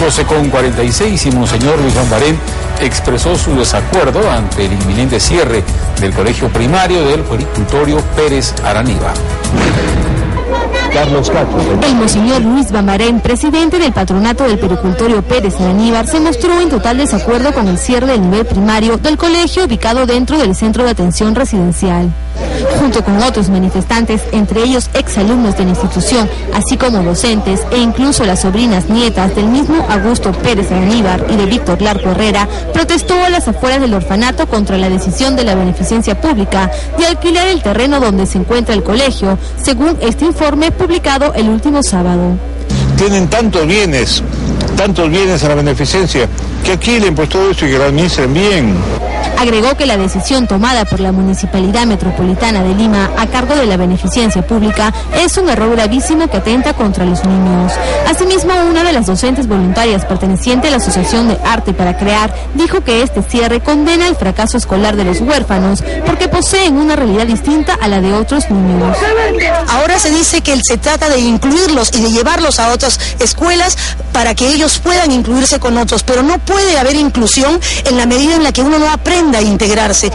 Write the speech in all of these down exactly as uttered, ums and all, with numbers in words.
doce con cuarenta y seis y Monseñor Luis Bambarén expresó su desacuerdo ante el inminente cierre del colegio primario del Puericultorio Pérez Araníbar. Carlos Cacho. El Monseñor Luis Bambarén, presidente del patronato del Puericultorio Pérez Araníbar, se mostró en total desacuerdo con el cierre del nivel primario del colegio ubicado dentro del centro de atención residencial. Junto con otros manifestantes, entre ellos exalumnos de la institución, así como docentes e incluso las sobrinas nietas del mismo Augusto Pérez Araníbar y de Víctor Larco Herrera, protestó a las afueras del orfanato contra la decisión de la beneficencia pública de alquilar el terreno donde se encuentra el colegio, según este informe publicado el último sábado. Tienen tantos bienes, tantos bienes a la beneficencia, que alquilen pues todo eso y que lo administren bien. Agregó que la decisión tomada por la Municipalidad Metropolitana de Lima a cargo de la beneficencia pública es un error gravísimo que atenta contra los niños. Asimismo, una de las docentes voluntarias perteneciente a la Asociación de Arte para Crear dijo que este cierre condena el fracaso escolar de los huérfanos porque poseen una realidad distinta a la de otros niños. Ahora se dice que se trata de incluirlos y de llevarlos a otras escuelas para que ellos puedan incluirse con otros, pero no puede haber inclusión en la medida en la que uno no aprende a integrarse.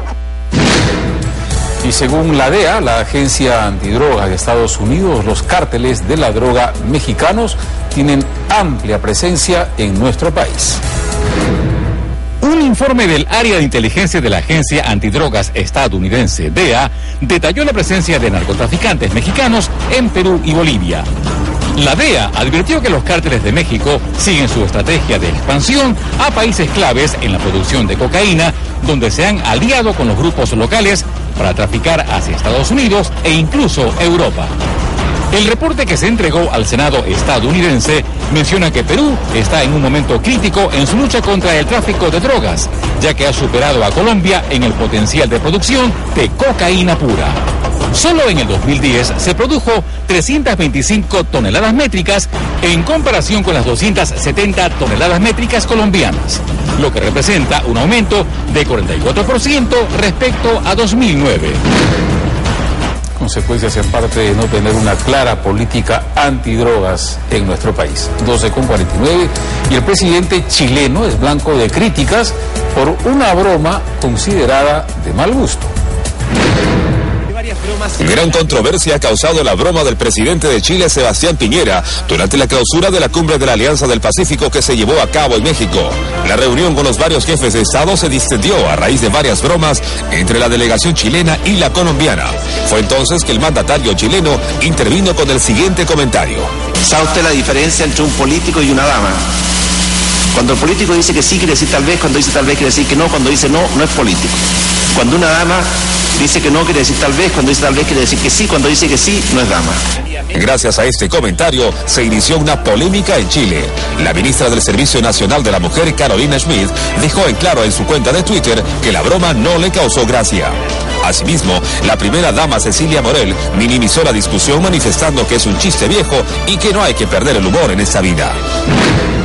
Y según la D E A, la Agencia Antidroga de Estados Unidos, los cárteles de la droga mexicanos tienen amplia presencia en nuestro país. Un informe del área de inteligencia de la Agencia Antidrogas estadounidense, D E A, detalló la presencia de narcotraficantes mexicanos en Perú y Bolivia. La D E A advirtió que los cárteles de México siguen su estrategia de expansión a países claves en la producción de cocaína, donde se han aliado con los grupos locales para traficar hacia Estados Unidos e incluso Europa. El reporte que se entregó al Senado estadounidense menciona que Perú está en un momento crítico en su lucha contra el tráfico de drogas, ya que ha superado a Colombia en el potencial de producción de cocaína pura. Solo en el dos mil diez se produjo trescientas veinticinco toneladas métricas en comparación con las doscientas setenta toneladas métricas colombianas, lo que representa un aumento de cuarenta y cuatro por ciento respecto a dos mil nueve. Consecuencias en parte de no tener una clara política antidrogas en nuestro país. doce con cuarenta y nueve y el presidente chileno es blanco de críticas por una broma considerada de mal gusto. Gran controversia ha causado la broma del presidente de Chile, Sebastián Piñera, durante la clausura de la cumbre de la Alianza del Pacífico que se llevó a cabo en México. La reunión con los varios jefes de Estado se distendió a raíz de varias bromas entre la delegación chilena y la colombiana. Fue entonces que el mandatario chileno intervino con el siguiente comentario. ¿Sabe usted la diferencia entre un político y una dama? Cuando el político dice que sí, quiere decir tal vez, cuando dice tal vez, quiere decir que no, cuando dice no, no es político. Cuando una dama dice que no, quiere decir tal vez, cuando dice tal vez, quiere decir que sí, cuando dice que sí, no es dama. Gracias a este comentario, se inició una polémica en Chile. La ministra del Servicio Nacional de la Mujer, Carolina Schmidt, dejó en claro en su cuenta de Twitter que la broma no le causó gracia. Asimismo, la primera dama Cecilia Morel minimizó la discusión manifestando que es un chiste viejo y que no hay que perder el humor en esta vida.